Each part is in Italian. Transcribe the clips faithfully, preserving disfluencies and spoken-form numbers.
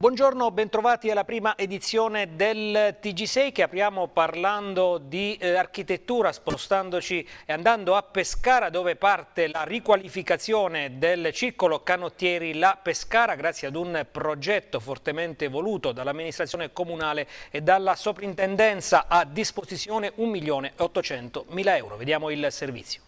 Buongiorno, bentrovati alla prima edizione del T G sei che apriamo parlando di eh, architettura, spostandoci e andando a Pescara, dove parte la riqualificazione del circolo canottieri La Pescara grazie ad un progetto fortemente voluto dall'amministrazione comunale e dalla soprintendenza, a disposizione un milione e ottocentomila euro. Vediamo il servizio.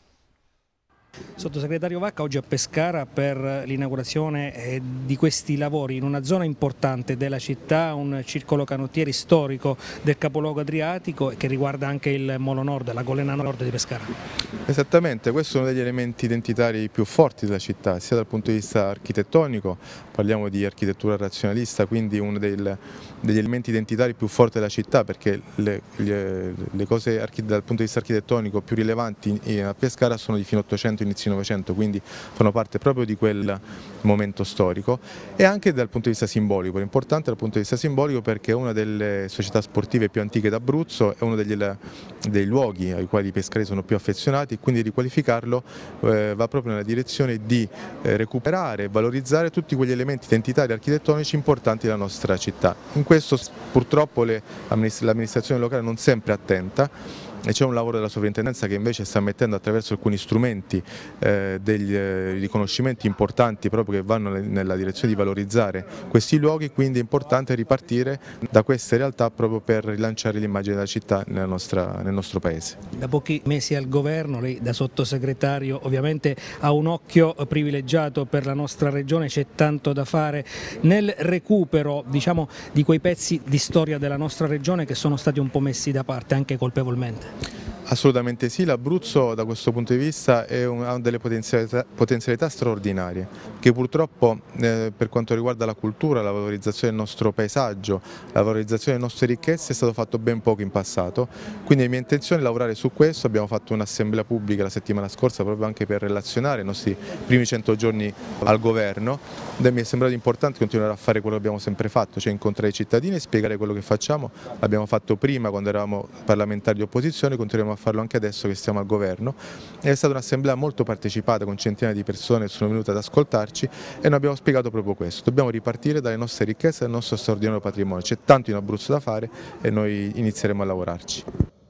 Sottosegretario Vacca, oggi a Pescara per l'inaugurazione di questi lavori in una zona importante della città, un circolo canottieri storico del capoluogo adriatico che riguarda anche il Molo Nord, la golena nord di Pescara. Esattamente, questo è uno degli elementi identitari più forti della città, sia dal punto di vista architettonico, parliamo di architettura razionalista, quindi uno del, degli elementi identitari più forti della città, perché le, le, le cose dal punto di vista architettonico più rilevanti a Pescara sono di fine Ottocento, inizio Novecento, quindi fanno parte proprio di quel momento storico, e anche dal punto di vista simbolico. È importante dal punto di vista simbolico perché è una delle società sportive più antiche d'Abruzzo, è uno degli, dei luoghi ai quali i pescari sono più affezionati, e quindi riqualificarlo eh, va proprio nella direzione di eh, recuperare e valorizzare tutti quegli elementi identitari architettonici importanti della nostra città. In questo purtroppo l'amministrazione locale non sempre è attenta, e c'è un lavoro della sovrintendenza che invece sta mettendo attraverso alcuni strumenti eh, degli eh, riconoscimenti importanti proprio che vanno nella direzione di valorizzare questi luoghi, quindi è importante ripartire da queste realtà proprio per rilanciare l'immagine della città nella nostra, nel nostro paese. Da pochi mesi al governo, lei da sottosegretario ovviamente ha un occhio privilegiato per la nostra regione, c'è tanto da fare nel recupero, diciamo, di quei pezzi di storia della nostra regione che sono stati un po' messi da parte anche colpevolmente. Assolutamente sì, l'Abruzzo da questo punto di vista è un, ha delle potenzialità, potenzialità straordinarie, che purtroppo eh, per quanto riguarda la cultura, la valorizzazione del nostro paesaggio, la valorizzazione delle nostre ricchezze è stato fatto ben poco in passato, quindi è mia intenzione lavorare su questo. Abbiamo fatto un'assemblea pubblica la settimana scorsa proprio anche per relazionare i nostri primi cento giorni al governo, e mi è sembrato importante continuare a fare quello che abbiamo sempre fatto, cioè incontrare i cittadini e spiegare quello che facciamo. L'abbiamo fatto prima quando eravamo parlamentari di opposizione, continuiamo a farlo anche adesso che stiamo al governo. È stata un'assemblea molto partecipata con centinaia di persone che sono venute ad ascoltarci e noi abbiamo spiegato proprio questo: dobbiamo ripartire dalle nostre ricchezze e dal nostro straordinario patrimonio, c'è tanto in Abruzzo da fare e noi inizieremo a lavorarci.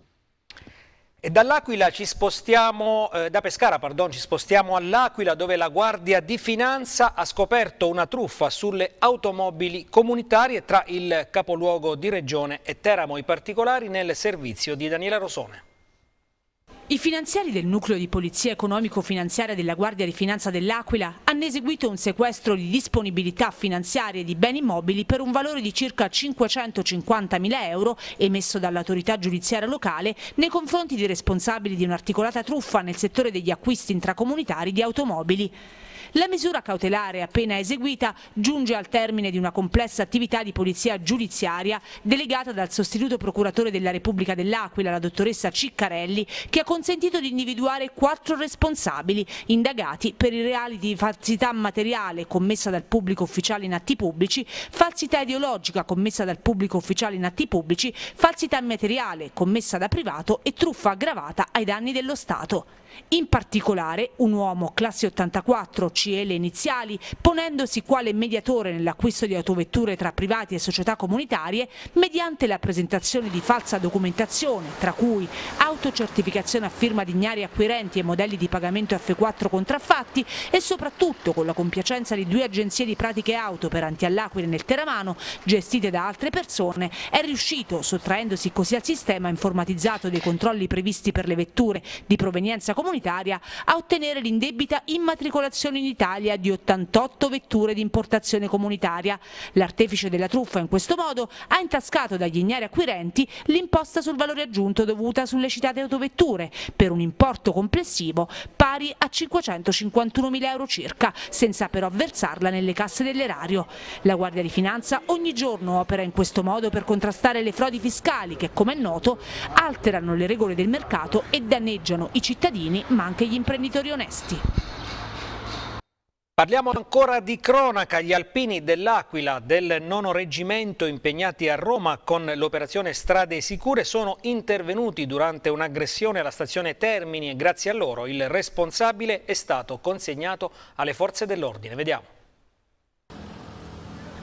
E dall'Aquila ci spostiamo, eh, da Pescara pardon, ci spostiamo all'Aquila, dove la Guardia di Finanza ha scoperto una truffa sulle automobili comunitarie tra il capoluogo di regione e Teramo. I particolari nel servizio di Daniela Rosone. I finanziari del nucleo di polizia economico-finanziaria della Guardia di Finanza dell'Aquila hanno eseguito un sequestro di disponibilità finanziarie di beni immobili per un valore di circa cinquecentocinquantamila euro emesso dall'autorità giudiziaria locale nei confronti dei responsabili di un'articolata truffa nel settore degli acquisti intracomunitari di automobili. La misura cautelare appena eseguita giunge al termine di una complessa attività di polizia giudiziaria delegata dal sostituto procuratore della Repubblica dell'Aquila, la dottoressa Ciccarelli, che ha consentito di individuare quattro responsabili indagati per i reati di falsità materiale commessa dal pubblico ufficiale in atti pubblici, falsità ideologica commessa dal pubblico ufficiale in atti pubblici, falsità materiale commessa da privato e truffa aggravata ai danni dello Stato. In particolare un uomo classe ottantaquattro, C L iniziali, ponendosi quale mediatore nell'acquisto di autovetture tra privati e società comunitarie mediante la presentazione di falsa documentazione, tra cui autocertificazione a firma di ignari acquirenti e modelli di pagamento F quattro contraffatti, e soprattutto con la compiacenza di due agenzie di pratiche auto operanti all'Aquila e nel Teramano, gestite da altre persone, è riuscito, sottraendosi così al sistema informatizzato dei controlli previsti per le vetture di provenienza comunitaria, a ottenere l'indebita immatricolazione in Italia di ottantotto vetture di importazione comunitaria. L'artefice della truffa in questo modo ha intascato dagli ignari acquirenti l'imposta sul valore aggiunto dovuta sulle citate autovetture per un importo complessivo pari a cinquecentocinquantunomila euro circa, senza però versarla nelle casse dell'erario. La Guardia di Finanza ogni giorno opera in questo modo per contrastare le frodi fiscali che, come è noto, alterano le regole del mercato e danneggiano i cittadini ma anche gli imprenditori onesti. Parliamo ancora di cronaca. Gli alpini dell'Aquila del nono reggimento impegnati a Roma con l'operazione Strade Sicure sono intervenuti durante un'aggressione alla stazione Termini e grazie a loro il responsabile è stato consegnato alle forze dell'ordine. Vediamo.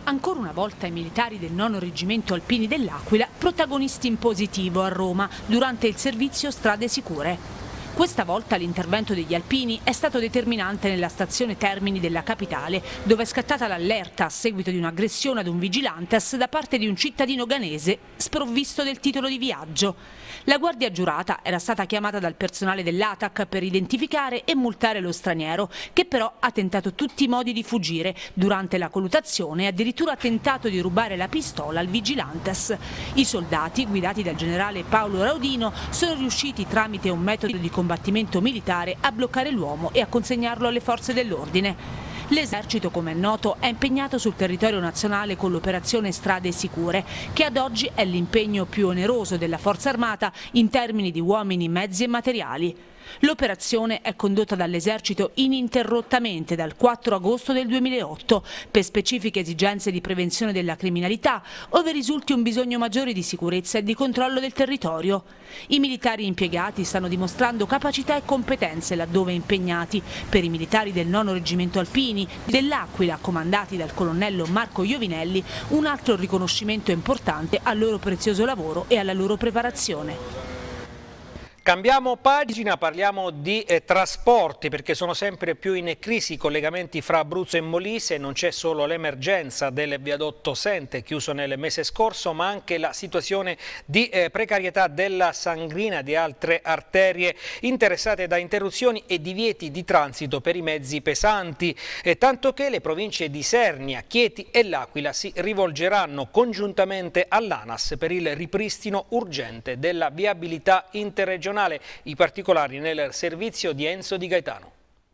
Ancora una volta i militari del nono Reggimento Alpini dell'Aquila, protagonisti in positivo a Roma durante il servizio Strade Sicure. Questa volta l'intervento degli alpini è stato determinante nella stazione Termini della capitale, dove è scattata l'allerta a seguito di un'aggressione ad un vigilantes da parte di un cittadino ghanese sprovvisto del titolo di viaggio. La guardia giurata era stata chiamata dal personale dell'A T A C per identificare e multare lo straniero, che però ha tentato tutti i modi di fuggire. Durante la colluttazione e addirittura ha tentato di rubare la pistola al vigilantes. I soldati, guidati dal generale Paolo Raudino, sono riusciti tramite un metodo di combattimento militare a bloccare l'uomo e a consegnarlo alle forze dell'ordine. L'esercito, come è noto, è impegnato sul territorio nazionale con l'operazione Strade Sicure, che ad oggi è l'impegno più oneroso della Forza Armata in termini di uomini, mezzi e materiali. L'operazione è condotta dall'esercito ininterrottamente dal quattro agosto del duemilaotto per specifiche esigenze di prevenzione della criminalità, ove risulti un bisogno maggiore di sicurezza e di controllo del territorio. I militari impiegati stanno dimostrando capacità e competenze laddove impegnati. Per i militari del nono Reggimento Alpini dell'Aquila, comandati dal colonnello Marco Iovinelli, un altro riconoscimento importante al loro prezioso lavoro e alla loro preparazione. Cambiamo pagina, parliamo di eh, trasporti, perché sono sempre più in crisi i collegamenti fra Abruzzo e Molise. Non c'è solo l'emergenza del viadotto Sente chiuso nel mese scorso, ma anche la situazione di eh, precarietà della Sangrina e di altre arterie interessate da interruzioni e divieti di transito per i mezzi pesanti, eh, tanto che le province di Isernia, Chieti e L'Aquila si rivolgeranno congiuntamente all'ANAS per il ripristino urgente della viabilità interregionale. I particolari nel servizio di Enzo Di Gaetano.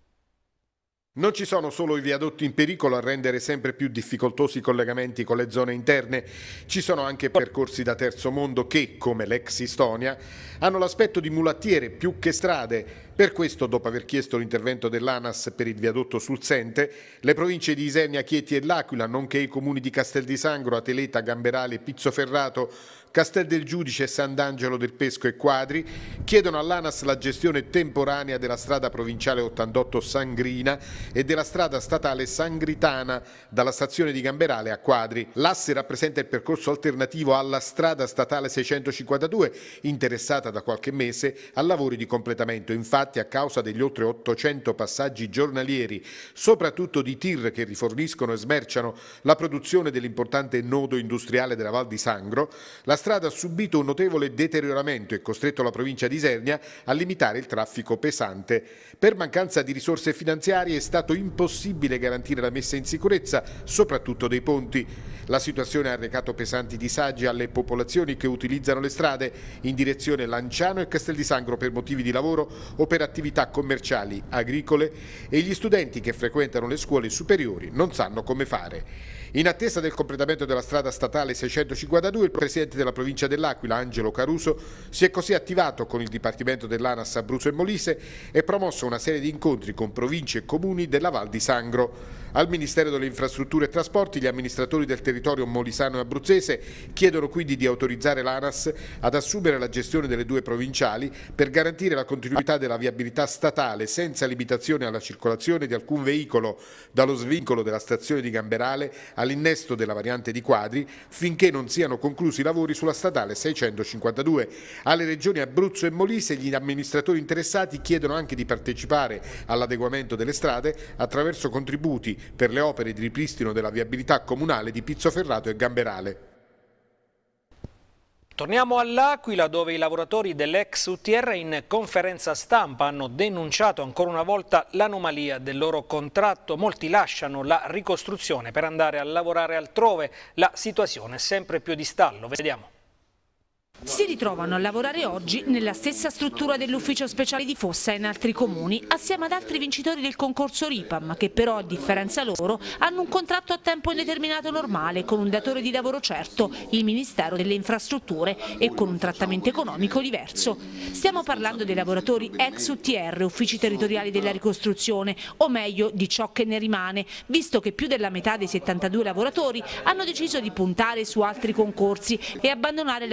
Non ci sono solo i viadotti in pericolo a rendere sempre più difficoltosi i collegamenti con le zone interne, ci sono anche percorsi da terzo mondo che, come l'ex Estonia, hanno l'aspetto di mulattiere più che strade. Per questo, dopo aver chiesto l'intervento dell'ANAS per il viadotto sul Sente, le province di Isernia, Chieti e L'Aquila, nonché i comuni di Castel di Sangro, Ateleta, Gamberale, Pizzoferrato, Castel del Giudice, Sant'Angelo del Pesco e Quadri chiedono all'ANAS la gestione temporanea della strada provinciale ottantotto Sangrina e della strada statale Sangritana dalla stazione di Gamberale a Quadri. L'asse rappresenta il percorso alternativo alla strada statale seicentocinquantadue, interessata da qualche mese a lavori di completamento. Infatti, a causa degli oltre ottocento passaggi giornalieri, soprattutto di tir che riforniscono e smerciano la produzione dell'importante nodo industriale della Val di Sangro, la strada ha subito un notevole deterioramento e costretto la provincia di Isernia a limitare il traffico pesante. Per mancanza di risorse finanziarie è stato impossibile garantire la messa in sicurezza, soprattutto dei ponti. La situazione ha arrecato pesanti disagi alle popolazioni che utilizzano le strade in direzione Lanciano e Castel di Sangro per motivi di lavoro o per attività commerciali, agricole, e gli studenti che frequentano le scuole superiori non sanno come fare. In attesa del completamento della strada statale seicentocinquantadue, il presidente della provincia dell'Aquila, Angelo Caruso, si è così attivato con il Dipartimento dell'ANAS Abruzzo e Molise e promosso una serie di incontri con province e comuni della Val di Sangro. Al Ministero delle Infrastrutture e Trasporti, gli amministratori del territorio molisano e abruzzese chiedono quindi di autorizzare l'ANAS ad assumere la gestione delle due provinciali per garantire la continuità della viabilità statale senza limitazione alla circolazione di alcun veicolo dallo svincolo della stazione di Gamberale all'innesto della variante di Quadri finché non siano conclusi i lavori sulla statale seicentocinquantadue. Alle regioni Abruzzo e Molise gli amministratori interessati chiedono anche di partecipare all'adeguamento delle strade attraverso contributi per le opere di ripristino della viabilità comunale di Pizzoferrato e Gamberale. Torniamo all'Aquila, dove i lavoratori dell'ex U T R in conferenza stampa hanno denunciato ancora una volta l'anomalia del loro contratto. Molti lasciano la ricostruzione per andare a lavorare altrove. La situazione è sempre più di stallo. Vediamo. Si ritrovano a lavorare oggi nella stessa struttura dell'ufficio speciale di Fossa e in altri comuni, assieme ad altri vincitori del concorso RIPAM, che però, a differenza loro, hanno un contratto a tempo indeterminato normale, con un datore di lavoro certo, il Ministero delle Infrastrutture, e con un trattamento economico diverso. Stiamo parlando dei lavoratori ex U T R, uffici territoriali della ricostruzione, o meglio di ciò che ne rimane, visto che più della metà dei settantadue lavoratori hanno deciso di puntare su altri concorsi e abbandonare la ricostruzione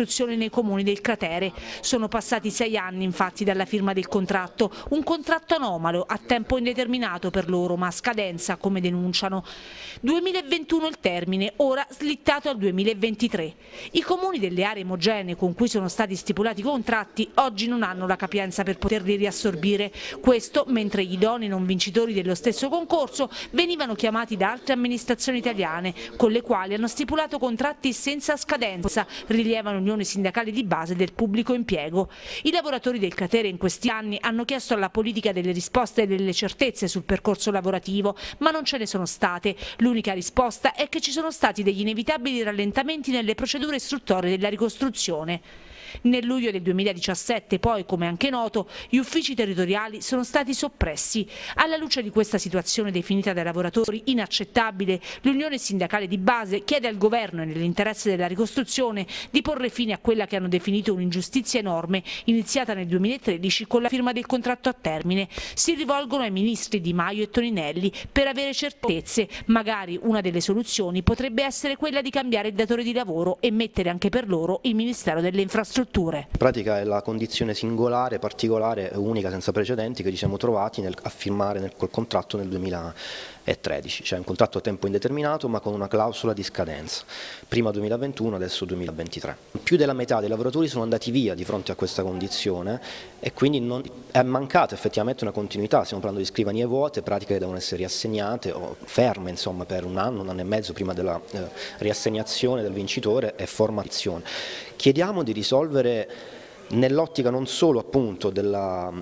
ricostruzione nei comuni del cratere. Sono passati sei anni infatti dalla firma del contratto, un contratto anomalo a tempo indeterminato per loro, ma a scadenza come denunciano. duemilaventuno il termine, ora slittato al duemilaventitré. I comuni delle aree omogenee con cui sono stati stipulati i contratti oggi non hanno la capienza per poterli riassorbire. Questo mentre gli idonei non vincitori dello stesso concorso venivano chiamati da altre amministrazioni italiane, con le quali hanno stipulato contratti senza scadenza, rileva l'Unione Sindacale di Base del Pubblico Impiego. I lavoratori del cratere in questi anni hanno chiesto alla politica delle risposte e delle certezze sul percorso lavorativo, ma non ce ne sono state. L'unica risposta è che ci sono stati degli inevitabili rallentamenti nelle procedure istruttorie della ricostruzione. Nel luglio del duemiladiciassette poi, come anche noto, gli uffici territoriali sono stati soppressi. Alla luce di questa situazione definita dai lavoratori inaccettabile, l'Unione Sindacale di Base chiede al Governo e nell'interesse della ricostruzione di porre fine a quella che hanno definito un'ingiustizia enorme, iniziata nel duemilatredici con la firma del contratto a termine. Si rivolgono ai ministri Di Maio e Toninelli per avere certezze. Magari una delle soluzioni potrebbe essere quella di cambiare il datore di lavoro e mettere anche per loro il Ministero delle Infrastrutture. In pratica è la condizione singolare, particolare, unica, senza precedenti che ci siamo trovati nel, a firmare nel, col contratto nel duemilatredici, cioè un contratto a tempo indeterminato ma con una clausola di scadenza, prima duemilaventuno, adesso duemilaventitré. Più della metà dei lavoratori sono andati via di fronte a questa condizione e quindi non, è mancata effettivamente una continuità, stiamo parlando di scrivanie vuote, pratiche che devono essere riassegnate o ferme insomma, per un anno, un anno e mezzo prima della eh, riassegnazione del vincitore e formazione. Chiediamo di risolvere nell'ottica non solo appunto della,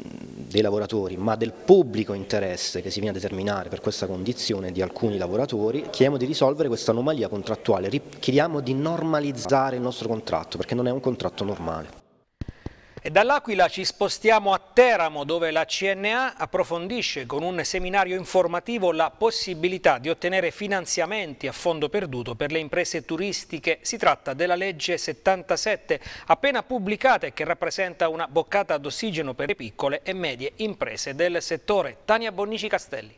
dei lavoratori ma del pubblico interesse che si viene a determinare per questa condizione di alcuni lavoratori, chiediamo di risolvere questa anomalia contrattuale, chiediamo di normalizzare il nostro contratto perché non è un contratto normale. E dall'Aquila ci spostiamo a Teramo, dove la C N A approfondisce con un seminario informativo la possibilità di ottenere finanziamenti a fondo perduto per le imprese turistiche. Si tratta della legge settantasette appena pubblicata e che rappresenta una boccata d'ossigeno per le piccole e medie imprese del settore. Tania Bonnici Castelli.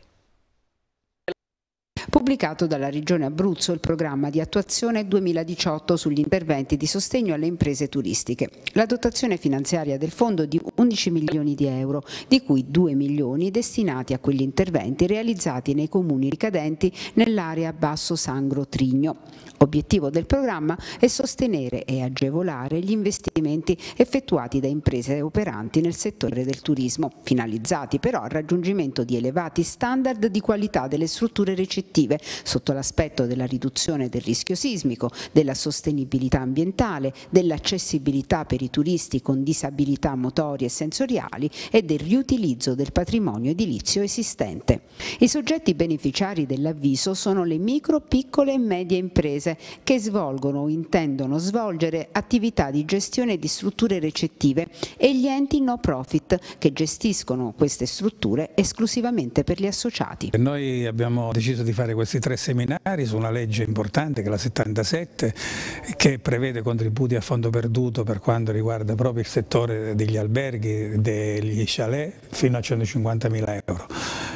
Pubblicato dalla Regione Abruzzo il programma di attuazione duemiladiciotto sugli interventi di sostegno alle imprese turistiche. La dotazione finanziaria del fondo di undici milioni di euro, di cui due milioni destinati a quegli interventi realizzati nei comuni ricadenti nell'area Basso Sangro Trigno. Obiettivo del programma è sostenere e agevolare gli investimenti effettuati da imprese operanti nel settore del turismo, finalizzati però al raggiungimento di elevati standard di qualità delle strutture ricettive sotto l'aspetto della riduzione del rischio sismico, della sostenibilità ambientale, dell'accessibilità per i turisti con disabilità motorie e sensoriali e del riutilizzo del patrimonio edilizio esistente. I soggetti beneficiari dell'avviso sono le micro, piccole e medie imprese che svolgono o intendono svolgere attività di gestione di strutture recettive e gli enti no profit che gestiscono queste strutture esclusivamente per gli associati. Noi abbiamo deciso di fare questi tre seminari su una legge importante che è la settantasette, che prevede contributi a fondo perduto per quanto riguarda proprio il settore degli alberghi, degli chalet fino a centocinquantamila euro.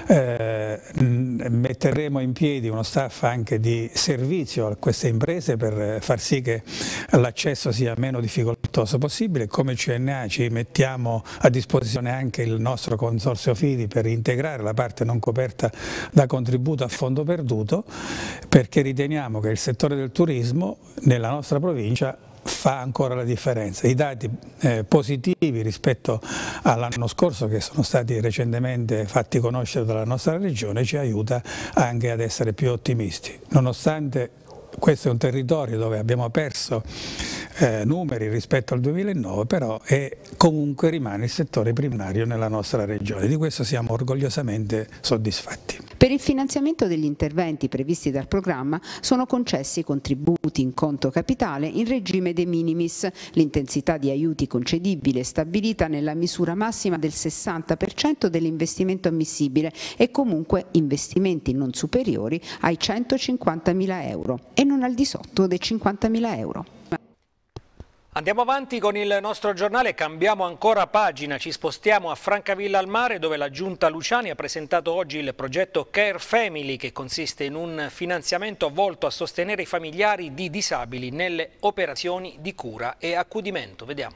Eh, metteremo in piedi uno staff anche di servizio a queste imprese per far sì che l'accesso sia meno difficoltoso possibile. Come C N A ci mettiamo a disposizione anche il nostro consorzio Fidi per integrare la parte non coperta da contributo a fondo perduto, perché riteniamo che il settore del turismo nella nostra provincia fa ancora la differenza. I dati eh, positivi rispetto all'anno scorso, che sono stati recentemente fatti conoscere dalla nostra regione, ci aiuta anche ad essere più ottimisti, nonostante questo è un territorio dove abbiamo perso eh, numeri rispetto al duemilanove, però è, comunque rimane il settore primario nella nostra regione. Di questo siamo orgogliosamente soddisfatti. Per il finanziamento degli interventi previsti dal programma sono concessi contributi in conto capitale in regime de minimis. L'intensità di aiuti concedibile è stabilita nella misura massima del sessanta per cento dell'investimento ammissibile e comunque investimenti non superiori ai centocinquantamila euro e non al di sotto dei cinquantamila euro. Andiamo avanti con il nostro giornale, cambiamo ancora pagina, ci spostiamo a Francavilla al Mare dove la Giunta Luciani ha presentato oggi il progetto Care Family che consiste in un finanziamento volto a sostenere i familiari di disabili nelle operazioni di cura e accudimento. Vediamo.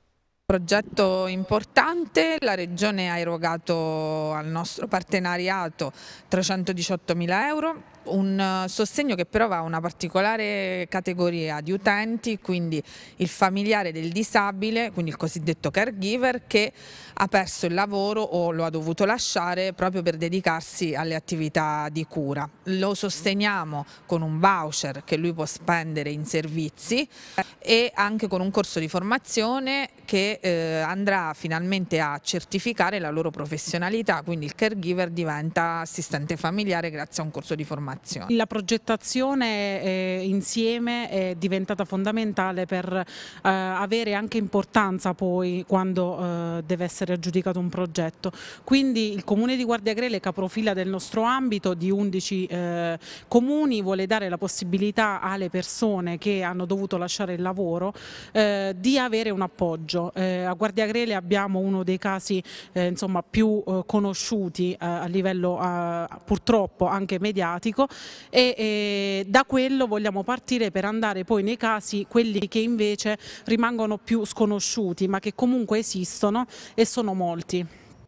Progetto importante, la Regione ha erogato al nostro partenariato trecentodiciottomila euro, un sostegno che però va a una particolare categoria di utenti, quindi il familiare del disabile, quindi il cosiddetto caregiver, che ha perso il lavoro o lo ha dovuto lasciare proprio per dedicarsi alle attività di cura. Lo sosteniamo con un voucher che lui può spendere in servizi e anche con un corso di formazione che eh, andrà finalmente a certificare la loro professionalità, quindi il caregiver diventa assistente familiare grazie a un corso di formazione. La progettazione eh, insieme è diventata fondamentale per eh, avere anche importanza poi quando eh, deve essere aggiudicato un progetto. Quindi il Comune di Guardiagrele, capofila del nostro ambito di undici eh, comuni, vuole dare la possibilità alle persone che hanno dovuto lasciare il lavoro eh, di avere un appoggio. Eh, a Guardiagrele abbiamo uno dei casi eh, insomma, più eh, conosciuti eh, a livello eh, purtroppo anche mediatico e, e da quello vogliamo partire per andare poi nei casi quelli che invece rimangono più sconosciuti ma che comunque esistono e sono molti.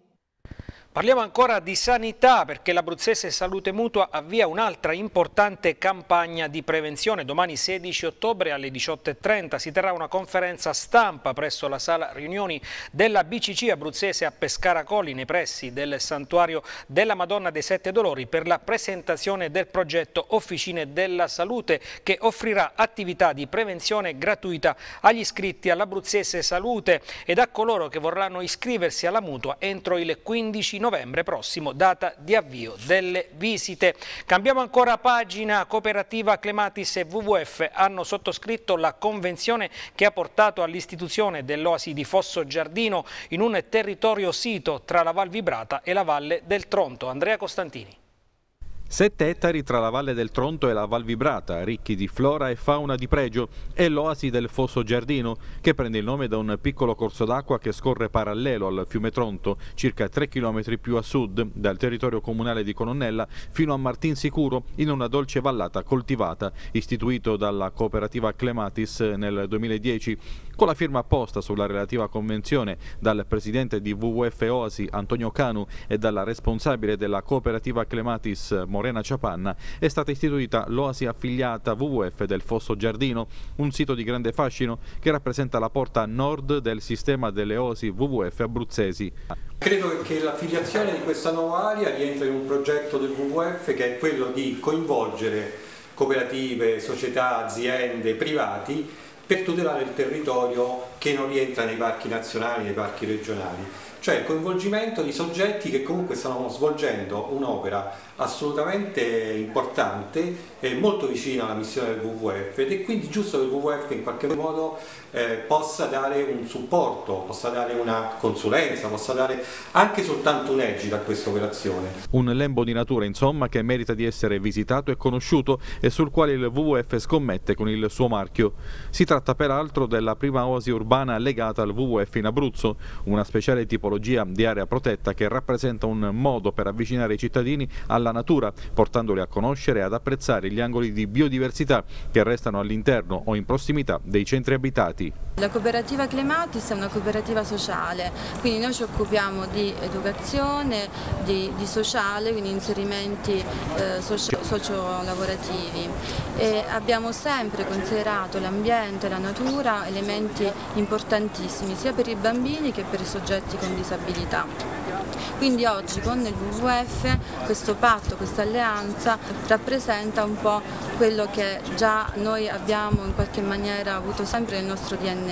Parliamo ancora di sanità perché l'Abruzzese Salute Mutua avvia un'altra importante campagna di prevenzione. Domani sedici ottobre alle diciotto e trenta si terrà una conferenza stampa presso la sala riunioni della B C C abruzzese a Pescara Colli nei pressi del santuario della Madonna dei Sette Dolori per la presentazione del progetto Officine della Salute che offrirà attività di prevenzione gratuita agli iscritti all'Abruzzese Salute ed a coloro che vorranno iscriversi alla mutua entro il quindici novembre prossimo, data di avvio delle visite. Cambiamo ancora pagina. Cooperativa Clematis e W W F hanno sottoscritto la convenzione che ha portato all'istituzione dell'oasi di Fosso Giardino in un territorio sito tra la Val Vibrata e la Valle del Tronto. Andrea Costantini. Sette ettari tra la Valle del Tronto e la Val Vibrata, ricchi di flora e fauna di pregio, è l'oasi del Fosso Giardino, che prende il nome da un piccolo corso d'acqua che scorre parallelo al fiume Tronto, circa tre chilometri più a sud, dal territorio comunale di Colonnella fino a Martinsicuro, in una dolce vallata coltivata, istituito dalla cooperativa Clematis nel duemiladieci, con la firma apposta sulla relativa convenzione dal presidente di W W F Oasi Antonio Canu e dalla responsabile della cooperativa Clematis Morena Ciapanna, è stata istituita l'oasi affiliata W W F del Fosso Giardino, un sito di grande fascino che rappresenta la porta nord del sistema delle oasi W W F abruzzesi. Credo che l'affiliazione di questa nuova area rientra in un progetto del W W F che è quello di coinvolgere cooperative, società, aziende, privati per tutelare il territorio che non rientra nei parchi nazionali, nei parchi regionali. Cioè il coinvolgimento di soggetti che comunque stanno svolgendo un'opera assolutamente importante e molto vicina alla missione del W W F ed è quindi giusto che il W W F in qualche modo eh, possa dare un supporto, possa dare una consulenza, possa dare anche soltanto un'egida a questa operazione. Un lembo di natura insomma che merita di essere visitato e conosciuto e sul quale il W W F scommette con il suo marchio. Si tratta peraltro della prima oasi urbana legata al W W F in Abruzzo, una speciale tipologia di area protetta che rappresenta un modo per avvicinare i cittadini alla natura, portandoli a conoscere e ad apprezzare gli angoli di biodiversità che restano all'interno o in prossimità dei centri abitati. La cooperativa Clematis è una cooperativa sociale, quindi noi ci occupiamo di educazione, di, di sociale, quindi inserimenti eh, socio, socio-lavorativi e abbiamo sempre considerato l'ambiente e la natura elementi importantissimi sia per i bambini che per i soggetti con disabilità. Quindi oggi con il W W F questo patto, questa alleanza rappresenta un po' quello che già noi abbiamo in qualche maniera avuto sempre nel nostro D N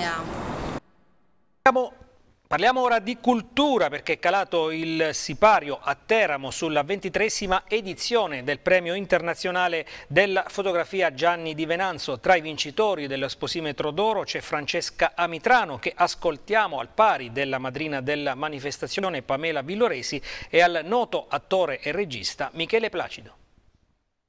A. Parliamo ora di cultura perché è calato il sipario a Teramo sulla ventitreesima edizione del premio internazionale della fotografia Gianni Di Venanzo. Tra i vincitori dello Sposimetro d'Oro c'è Francesca Amitrano che ascoltiamo al pari della madrina della manifestazione Pamela Villoresi e al noto attore e regista Michele Placido.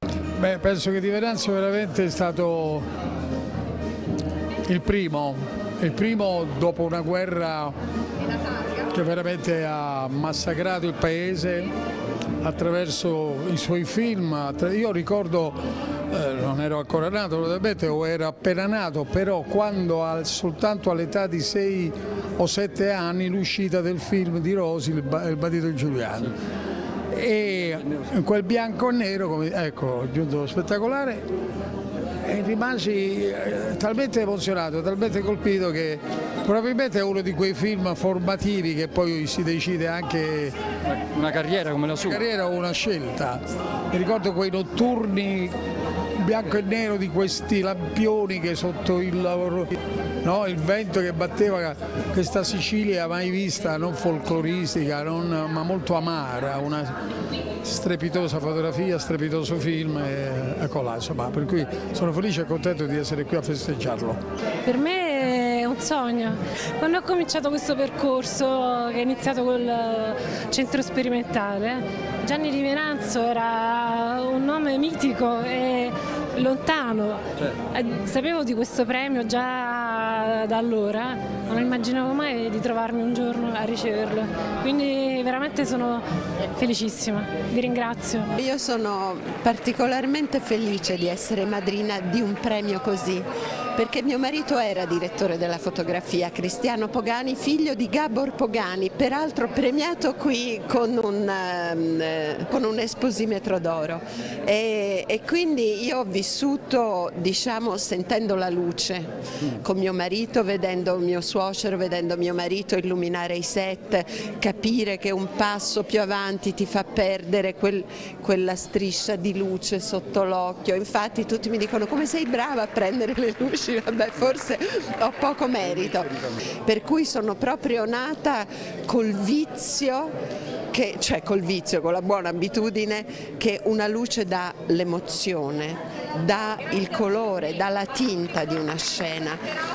Beh, penso che Di Venanzo veramente è stato il primo il primo dopo una guerra che veramente ha massacrato il paese attraverso i suoi film. Io ricordo, eh, non ero ancora nato, probabilmente, o ero appena nato, però quando al, soltanto all'età di sei o sette anni l'uscita del film di Rosi, Il, il bandito Giuliano. E in quel bianco e nero, come, ecco, giunto spettacolare, e rimasi eh, talmente emozionato, talmente colpito che probabilmente è uno di quei film formativi che poi si decide anche una carriera come la sua. Una carriera o una scelta. Mi ricordo quei notturni bianco e nero di questi lampioni che sotto il lavoro, no, il vento che batteva questa Sicilia mai vista, non folcloristica, non, ma molto amara, una strepitosa fotografia, strepitoso film, e, ecco là, insomma, per cui sono felice e contento di essere qui a festeggiarlo. Per me è un sogno. Quando ho cominciato questo percorso, che è iniziato col centro sperimentale, Gianni Di Venanzo era un nome mitico e lontano. Certo. Sapevo di questo premio già da allora, ma non immaginavo mai di trovarmi un giorno a riceverlo. Quindi veramente sono felicissima, vi ringrazio. Io sono particolarmente felice di essere madrina di un premio così, perché mio marito era direttore della fotografia, Cristiano Pogani, figlio di Gabor Pogani, peraltro premiato qui con un, um, con un Esposimetro d'oro. E, e quindi io ho vissuto, diciamo, sentendo la luce con mio marito, vedendo mio suocero, vedendo mio marito illuminare i set, capire che un passo più avanti ti fa perdere quel, quella striscia di luce sotto l'occhio. Infatti tutti mi dicono: come sei brava a prendere le luci? Vabbè, forse ho poco merito, per cui sono proprio nata col vizio, che, cioè col vizio, con la buona abitudine che una luce dà l'emozione, dà il colore, dà la tinta di una scena.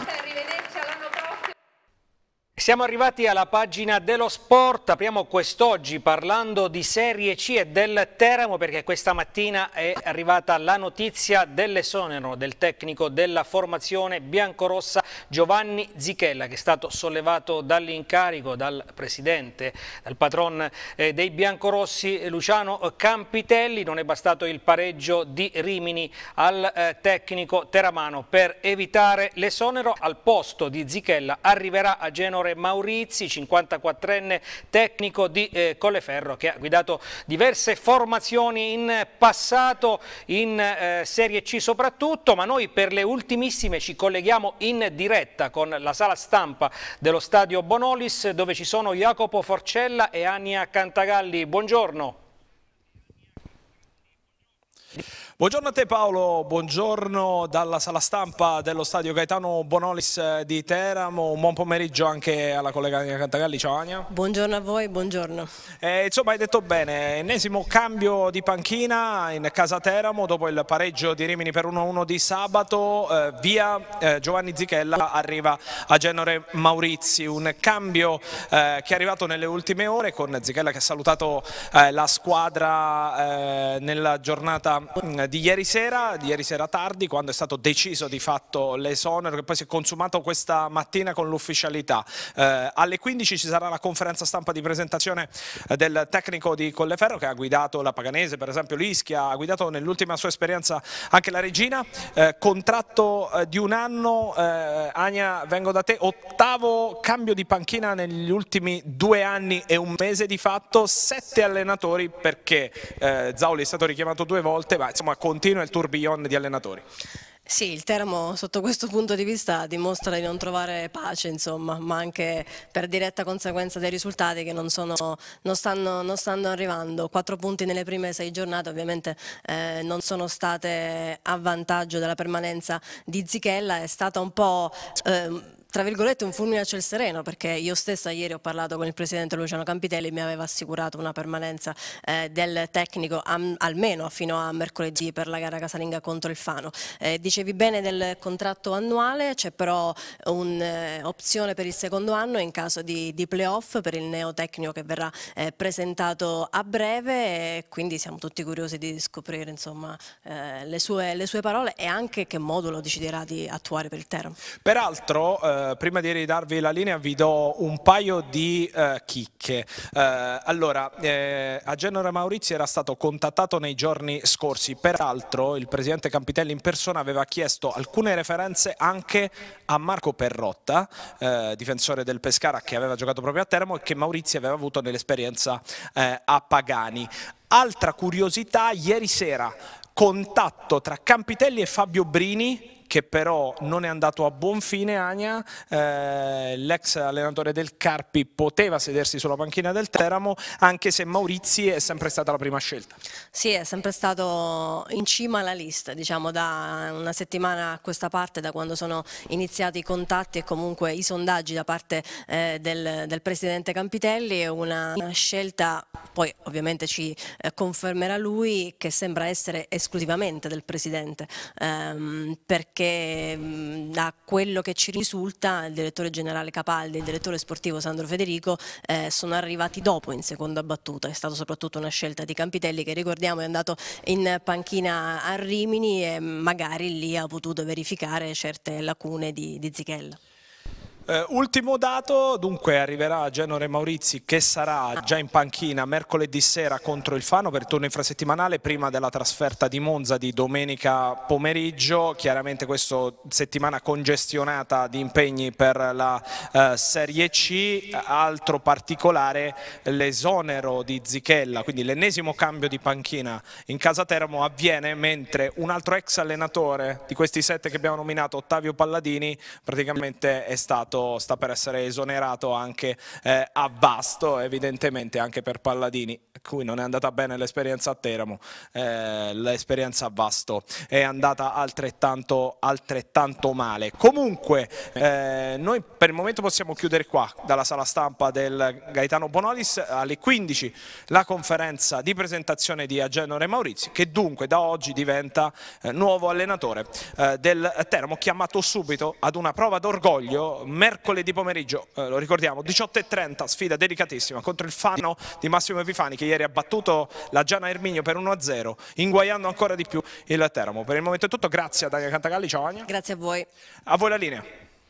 Siamo arrivati alla pagina dello sport, apriamo quest'oggi parlando di Serie C e del Teramo, perché questa mattina è arrivata la notizia dell'esonero del tecnico della formazione biancorossa Giovanni Zichella, che è stato sollevato dall'incarico dal presidente, dal patron eh, dei biancorossi Luciano Campitelli. Non è bastato il pareggio di Rimini al eh, tecnico teramano per evitare l'esonero. Al posto di Zichella arriverà a Genova Maurizi, cinquantaquattrenne tecnico di eh, Colleferro, che ha guidato diverse formazioni in passato, in eh, Serie C soprattutto, ma noi per le ultimissime ci colleghiamo in diretta con la sala stampa dello stadio Bonolis, dove ci sono Jacopo Forcella e Ania Cantagalli. Buongiorno. Buongiorno a te Paolo, buongiorno dalla sala stampa dello stadio Gaetano Bonolis di Teramo, un buon pomeriggio anche alla collega Ania Cantagalli. Ciao Ania. Buongiorno a voi, buongiorno. Eh, insomma, hai detto bene, ennesimo cambio di panchina in casa Teramo dopo il pareggio di Rimini per uno a uno di sabato, eh, via eh, Giovanni Zichella, arriva a Genore Maurizi, un cambio eh, che è arrivato nelle ultime ore con Zichella che ha salutato eh, la squadra eh, nella giornata mh, di ieri sera, di ieri sera tardi, quando è stato deciso di fatto l'esonero, che poi si è consumato questa mattina con l'ufficialità. Eh, alle quindici ci sarà la conferenza stampa di presentazione eh, del tecnico di Colleferro, che ha guidato la Paganese, per esempio l'Ischia, ha guidato nell'ultima sua esperienza anche la Regina. Eh, contratto eh, di un anno, eh, Ania, vengo da te, ottavo cambio di panchina negli ultimi due anni e un mese di fatto, sette allenatori, perché eh, Zauli è stato richiamato due volte, ma insomma continua il tourbillon di allenatori. Sì, il Teramo sotto questo punto di vista dimostra di non trovare pace, insomma, ma anche per diretta conseguenza dei risultati che non, sono, non, stanno, non stanno arrivando. Quattro punti nelle prime sei giornate ovviamente eh, non sono state a vantaggio della permanenza di Zichella, è stata un po'... Eh, tra virgolette un fulmine a ciel sereno, perché io stessa ieri ho parlato con il presidente Luciano Campitelli, mi aveva assicurato una permanenza eh, del tecnico am, almeno fino a mercoledì per la gara casalinga contro il Fano. Eh, dicevi bene del contratto annuale, c'è però un'opzione eh, per il secondo anno in caso di, di playoff per il neotecnico che verrà eh, presentato a breve, e quindi siamo tutti curiosi di scoprire insomma eh, le, sue, le sue parole e anche che modulo deciderà di attuare per il Teramo. Peraltro eh, eh, prima di ridarvi la linea vi do un paio di eh, chicche. Eh, allora, eh, Agenore Maurizi era stato contattato nei giorni scorsi, peraltro il presidente Campitelli in persona aveva chiesto alcune referenze anche a Marco Perrotta, eh, difensore del Pescara che aveva giocato proprio a Teramo e che Maurizi aveva avuto nell'esperienza eh, a Pagani. Altra curiosità, ieri sera contatto tra Campitelli e Fabio Brini, che però non è andato a buon fine. Ania, eh, l'ex allenatore del Carpi, poteva sedersi sulla panchina del Teramo, anche se Maurizi è sempre stata la prima scelta. Sì, è sempre stato in cima alla lista, diciamo da una settimana a questa parte, da quando sono iniziati i contatti e comunque i sondaggi da parte eh, del, del presidente Campitelli. È una, una scelta, poi ovviamente ci eh, confermerà lui, che sembra essere esclusivamente del presidente, ehm, perché da quello che ci risulta il direttore generale Capaldi e il direttore sportivo Sandro Federico eh, sono arrivati dopo in seconda battuta. È stata soprattutto una scelta di Campitelli, che ricordiamo è andato in panchina a Rimini e magari lì ha potuto verificare certe lacune di, di Zichella. Uh, ultimo dato, dunque arriverà Agenore Maurizi, che sarà già in panchina mercoledì sera contro il Fano per il turno infrasettimanale, prima della trasferta di Monza di domenica pomeriggio. Chiaramente questa settimana congestionata di impegni per la uh, Serie C. Altro particolare, l'esonero di Zichella, quindi l'ennesimo cambio di panchina in casa Teramo avviene mentre un altro ex allenatore di questi sette che abbiamo nominato, Ottavio Palladini, praticamente è stato sta per essere esonerato anche eh, a Vasto. Evidentemente anche per Palladini, a cui non è andata bene l'esperienza a Teramo, eh, l'esperienza a Vasto è andata altrettanto, altrettanto male. Comunque eh, noi per il momento possiamo chiudere qua dalla sala stampa del Gaetano Bonolis. Alle quindici la conferenza di presentazione di Agenore Maurizi, che dunque da oggi diventa eh, nuovo allenatore eh, del Teramo, chiamato subito ad una prova d'orgoglio mercoledì pomeriggio, eh, lo ricordiamo, diciotto e trenta, sfida delicatissima contro il Fano di Massimo Epifani, che ieri ha battuto la Giana Erminio per uno a zero, inguaiando ancora di più il Teramo. Per il momento è tutto, grazie a Ania Cantagalli, ciao Ania. Grazie a voi. A voi la linea.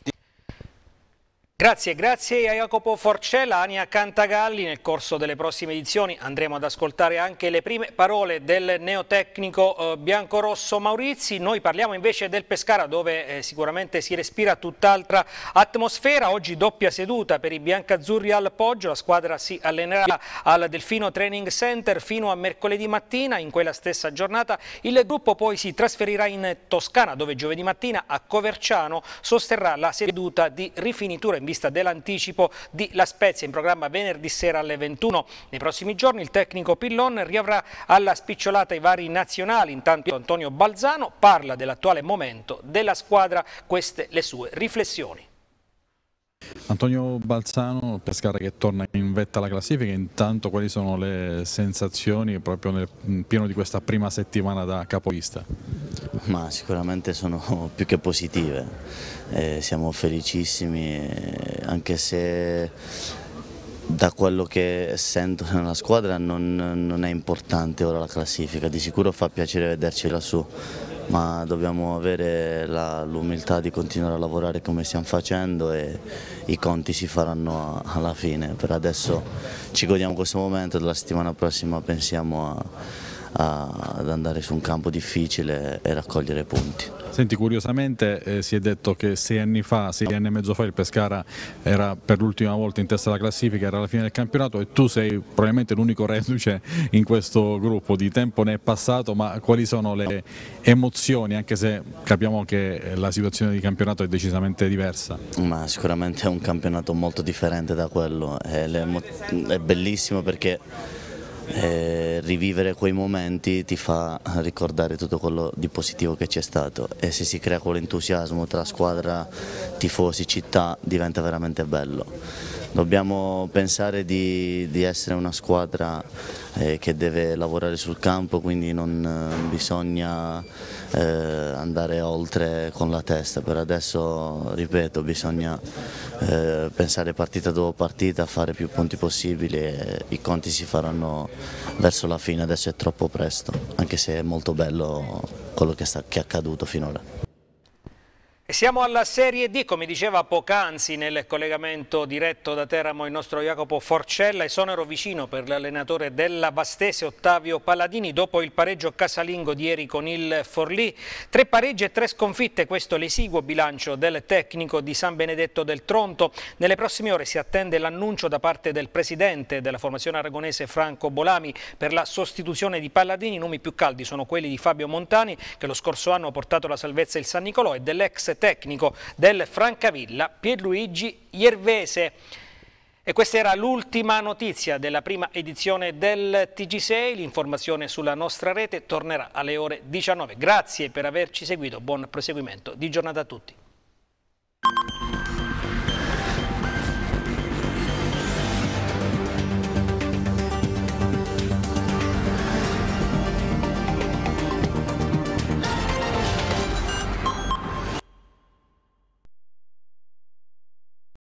Grazie, grazie a Jacopo Forcella, Ania Cantagalli. Nel corso delle prossime edizioni andremo ad ascoltare anche le prime parole del neotecnico eh, biancorosso Maurizi. Noi parliamo invece del Pescara, dove eh, sicuramente si respira tutt'altra atmosfera. Oggi doppia seduta per i biancazzurri al Poggio, la squadra si allenerà al Delfino Training Center fino a mercoledì mattina. In quella stessa giornata il gruppo poi si trasferirà in Toscana, dove giovedì mattina a Coverciano sosterrà la seduta di rifinitura in vista dell'anticipo di La Spezia, in programma venerdì sera alle ventuno. Nei prossimi giorni il tecnico Pillon riavrà alla spicciolata i vari nazionali. Intanto Antonio Balzano parla dell'attuale momento della squadra, queste le sue riflessioni. Antonio Balzano, Pescara che torna in vetta alla classifica. Intanto quali sono le sensazioni proprio nel pieno di questa prima settimana da capolista? Ma sicuramente sono più che positive, eh, siamo felicissimi, eh, anche se da quello che sento nella squadra non, non è importante ora la classifica. Di sicuro fa piacere vederci lassù, ma dobbiamo avere l'umiltà di continuare a lavorare come stiamo facendo e i conti si faranno a, alla fine. Per adesso ci godiamo questo momento, dalla settimana prossima pensiamo a, a, ad andare su un campo difficile e raccogliere punti. Senti, curiosamente eh, si è detto che sei anni fa, sei anni e mezzo fa il Pescara era per l'ultima volta in testa alla classifica, era alla fine del campionato e tu sei probabilmente l'unico reduce in questo gruppo. Di tempo ne è passato, ma quali sono le emozioni, anche se capiamo che la situazione di campionato è decisamente diversa? Ma sicuramente è un campionato molto differente da quello, è, è bellissimo perché Eh, rivivere quei momenti ti fa ricordare tutto quello di positivo che c'è stato e se si crea quell'entusiasmo tra squadra, tifosi, città diventa veramente bello. Dobbiamo pensare di, di essere una squadra eh, che deve lavorare sul campo, quindi non eh, bisogna eh, andare oltre con la testa. Per adesso, ripeto, bisogna eh, pensare partita dopo partita, fare più punti possibili e i conti si faranno verso la fine. Adesso è troppo presto, anche se è molto bello quello che, sta, che è accaduto finora. È Siamo alla Serie D, come diceva poc'anzi nel collegamento diretto da Teramo il nostro Jacopo Forcella, esonero vicino per l'allenatore della Vastese Ottavio Palladini dopo il pareggio casalingo di ieri con il Forlì. Tre pareggi e tre sconfitte, questo l'esiguo bilancio del tecnico di San Benedetto del Tronto. Nelle prossime ore si attende l'annuncio da parte del presidente della formazione aragonese Franco Bolami per la sostituzione di Palladini. I nomi più caldi sono quelli di Fabio Montani, che lo scorso anno ha portato la salvezza il San Nicolò, e dell'ex tecnico del Francavilla Pierluigi Iervese. E questa era l'ultima notizia della prima edizione del T G sei. L'informazione sulla nostra rete tornerà alle ore diciannove. Grazie per averci seguito, buon proseguimento di giornata a tutti.